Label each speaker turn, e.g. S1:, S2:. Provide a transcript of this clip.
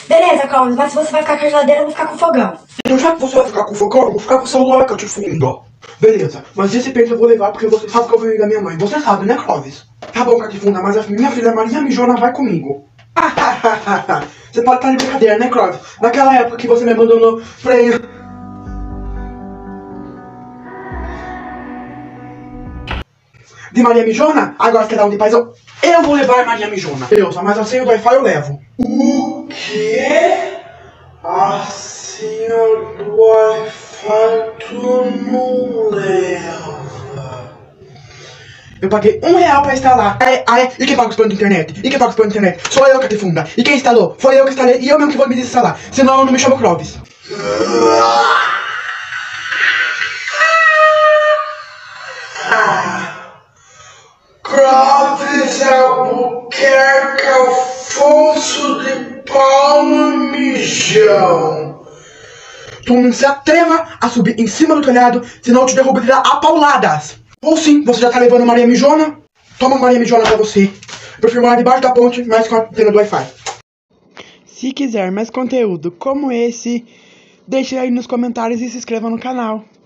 S1: Beleza, Cláudio, mas se você vai ficar com a geladeira, eu vou ficar com o fogão.
S2: Então já que você vai ficar com o fogão, eu vou ficar com o celular que eu te fundo. Beleza, mas esse peito eu vou levar porque você sabe que eu venho da minha mãe. Você sabe, né, Clóvis? Tá bom, Catifunda, mas a minha filha Maria Mijona vai comigo. Você pode estar de brincadeira, né, Clóvis? Naquela época que você me abandonou, falei... De Maria Mijona? Agora você quer dar um de paz? Eu vou levar a Maria Mijona. Beleza, mas a senha do Wi-Fi eu levo. O quê? A senha do Wi-Fi tu não leva. Eu paguei R$1 pra instalar. E quem paga os planos de internet? E quem paga os planos de internet? Sou eu, Catifunda. E quem instalou? Foi eu que instalei e eu mesmo que vou me desinstalar. Senão eu não me chamo Clóvis. Clóvis Albuquerque Afonso de Palma Mijão. Tu não se atreva a subir em cima do telhado, senão eu te derrubaria a pauladas. Ou sim, você já tá levando Maria Mijona? Toma Maria Mijona pra você. Eu prefiro morar debaixo da ponte, mais com a antena do Wi-Fi. Se quiser mais conteúdo como esse, deixe aí nos comentários e se inscreva no canal.